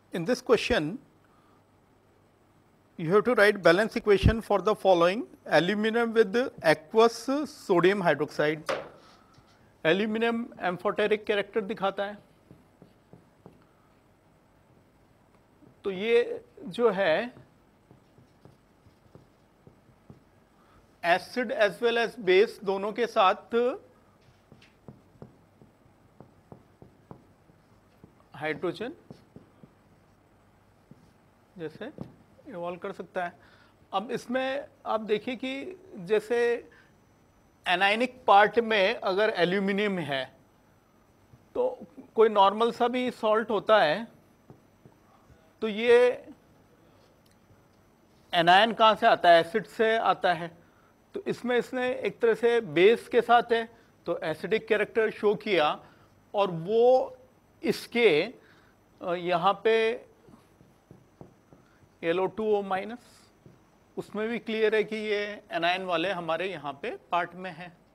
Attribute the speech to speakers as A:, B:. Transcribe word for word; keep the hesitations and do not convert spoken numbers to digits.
A: in this question you have to write balance equation for the following: aluminum with aqueous sodium hydroxide. Aluminium amphoteric character दिखाता है, तो ये जो है acid as well as base दोनों के साथ हाइड्रोजन जैसे इवॉल्व कर सकता है। अब इसमें आप देखिए कि जैसे एनायनिक पार्ट में अगर एल्यूमिनियम है तो कोई नॉर्मल सा भी सॉल्ट होता है, तो ये एनायन कहाँ से आता है? एसिड से आता है। तो इसमें इसने एक तरह से बेस के साथ है तो एसिडिक कैरेक्टर शो किया, और वो इसके यहाँ पे L O two O minus, उसमें भी क्लियर है कि ये एनायन वाले हमारे यहाँ पे पार्ट में है।